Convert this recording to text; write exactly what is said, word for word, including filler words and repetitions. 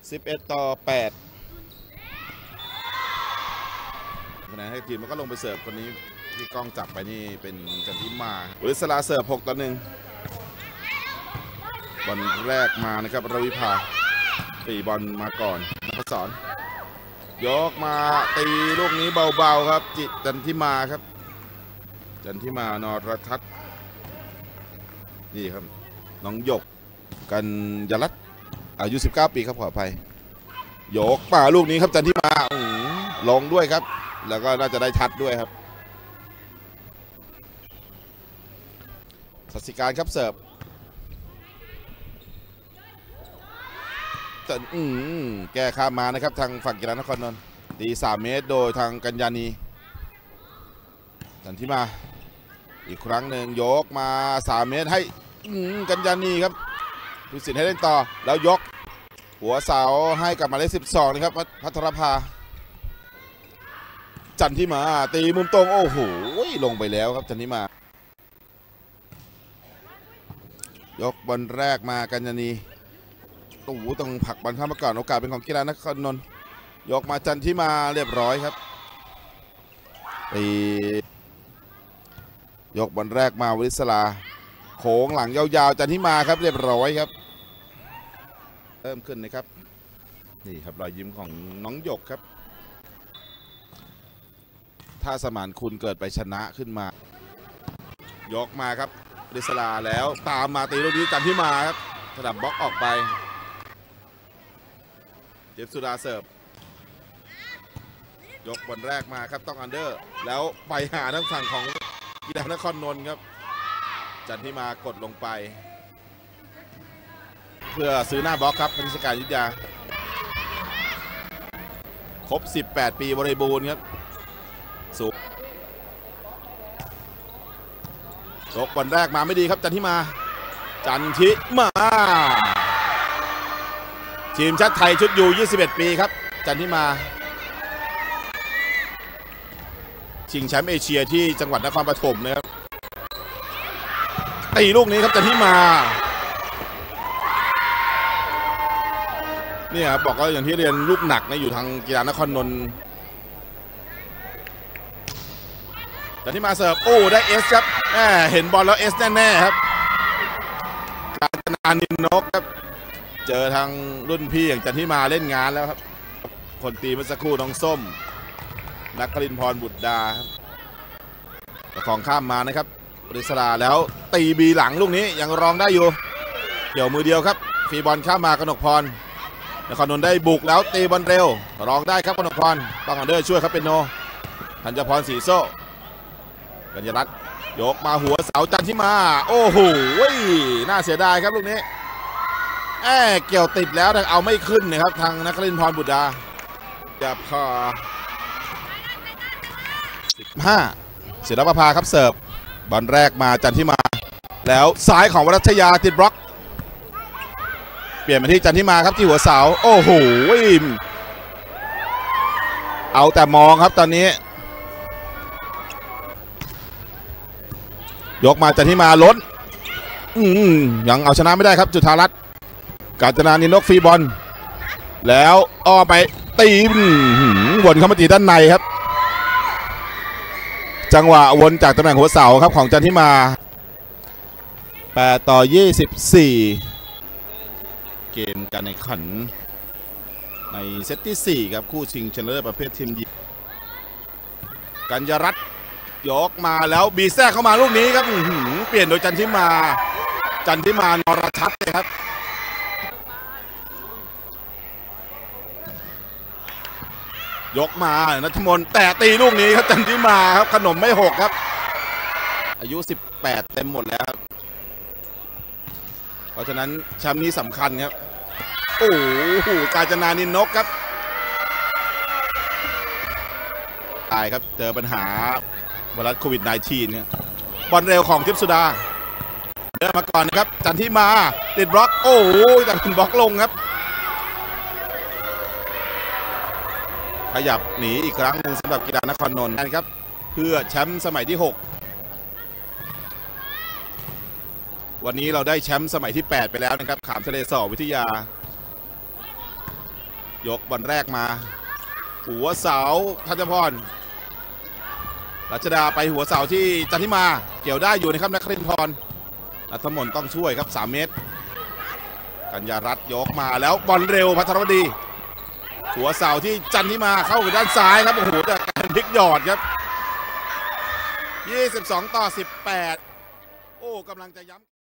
สิบเอ็ดต่อแปดคะแนนให้ทีมมันก็ลงไปเสิร์ฟคนนี้ที่กล้องจับไปนี่เป็นจันทิมาวริศราเสิร์ฟหกต่อหนึ่งบอลแรกมานะครับรวิภาตีบอลมาก่อนนภศรยกมาตีลูกนี้เบาๆครับจิจันทิมาครับจันทิมานรทัศน์นี่ครับน้องหยกกันยรัตน์อายุสิบเก้าปีครับขออภัยยกมาลูกนี้ครับจันทิมาลงด้วยครับแล้วก็น่าจะได้ชัดด้วยครับสัสิการครับเสิร์ฟอืมแก้ข้ามมานะครับทางฝั่งกีฬานครนนท์ตีสามเมตรโดยทางกัญญาณีจันทิมาอีกครั้งหนึ่งยกมาสามเมตรให้กัญญาณีครับผู้สินให้เล่นต่อแล้วยกหัวเสาให้กับหมายเลขสิบสองนะครับภัทรภาจันทิมาตีมุมตรงโอ้โหลงไปแล้วครับจันทิมายกบอลแรกมากัญญาณีโอ้โหต้องผลักบอลข้ามมาก่อนโอกาสเป็นของกีฬานครนนท์ยกมาจันทิมาเรียบร้อยครับตียกบอลแรกมาวิศราโค้งหลังยาวๆจันทิมาครับเรียบร้อยครับเริ่มขึ้นนะครับนี่ครับรอยยิ้มของน้องหยกครับถ้าสมานคุณเกิดไปชนะขึ้นมายกมาครับวิศราแล้วตามมาตีลูกนี้จันทิมาครับสลับบล็อกออกไปเจฟสุดาเสิร์ฟยกบอลแรกมาครับต้องอันเดอร์แล้วไปหาทางฝั่งของกีฬานครนนท์ครับจันทิมากดลงไปเพื่อซื้อหน้าบล็อกครับพนิชการยุทธยาครบสิบแปดปีบริบูรณ์ครับสุกยกบอลแรกมาไม่ดีครับจันทิมาจันทิมาทีมชาติไทยชุดยูยี่สิบเอ็ดปีครับจันทิมาชิงแชมป์เอเชียที่จังหวัดนครปฐมนะครับตีลูกนี้ครับจันทิมาเนี่ยบอกว่าอย่างที่เรียนลูกหนักนะอยู่ทางกีฬานครนนท์จันทิมาเสิร์ฟโอ้ได้เอสครับแหมเห็นบอลแล้วเอสแน่ๆครับกาญจนานินนกครับเจอทางรุ่นพี่อย่างจันทิมาเล่นงานแล้วครับคนตีเมื่อสักครู่น้องส้มนักครินทร์พรบุตรดาประคองข้ามมานะครับบริศราแล้วตีบีหลังลูกนี้ยังรองได้อยู่เกี่ยวมือเดียวครับฟรีบอลข้ามมากนกพรนครนนท์ได้บุกแล้วตีบอลเร็วรองได้ครับกนกพรต้องอันเดอร์ช่วยครับเป็นโนธัญพรศรีโซ่กัญญารัตน์ยกมาหัวเสาจันทิมาโอ้โหน่าเสียดายครับลูกนี้แอบเกี่ยวติดแล้วแต่เอาไม่ขึ้นนะครับทางนักครินทร์พรบุตรดาจะพอสิบห้าศิลปภาครับเสิร์ฟบอลแรกมาจันทิมาแล้วซ้ายของวรัชยาติดบล็อกเปลี่ยนมาที่จันทิมาครับที่หัวเสาโอ้โหเอาแต่มองครับตอนนี้ยกมาจันทิมาล้นยังเอาชนะไม่ได้ครับจุฑารัตน์กาญจนานินนกฟรีบอลแล้วอ้อไปตีวนเข้ามาตีด้านในครับจังหวะวนจากตำแหน่งหัวเสาครับของจันทิมาแปดต่อยี่สิบสี่เกมการแข่งขันในเซตที่สี่ครับคู่ชิงชนะเลิศประเภททีมหญิงกัญญารัตน์ยกมาแล้วบีแทรกเข้ามาลูกนี้ครับเปลี่ยนโดยจันทิมาจันทิมานรทัศน์เลยครับยกมานัทมนต์แต่ตีลูกนี้ครับจันทิมาครับขนมไม่หกครับอายุสิบแปดเต็มหมดแล้วครับเพราะฉะนั้นแชมป์นี้สำคัญครับโอ้โหกาญจนานินนกครับตายครับเจอปัญหาไวรัสโควิด สิบเก้า เนี่ยบอลเร็วของทิพสุดาเดินมาก่อนนะครับจันทิมาติดบล็อกโอ้โหจันบล็อกลงครับขยับหนีอีกครั้งหนึ่งสำหรับกีฬานครนนท์นะครับเพื่อแชมป์สมัยที่หกวันนี้เราได้แชมป์สมัยที่แปดไปแล้วนะครับขามทะเลสอวิทยายกบอลแรกมาหัวเสาทัชพรรัชดาไปหัวเสาที่จันทิมาเกี่ยวได้อยู่นะครับนครินทร์พรนัทมนต์ต้องช่วยครับสามเมตรกัญญารัตน์ยกมาแล้วบอลเร็วพัทรวดีหัวเสาที่จันทิมาเข้ากับด้านซ้ายครับโอ้โหแต่การพลิกหยอดครับยี่สิบสองต่อสิบแปดโอ้กำลังจะย้ำ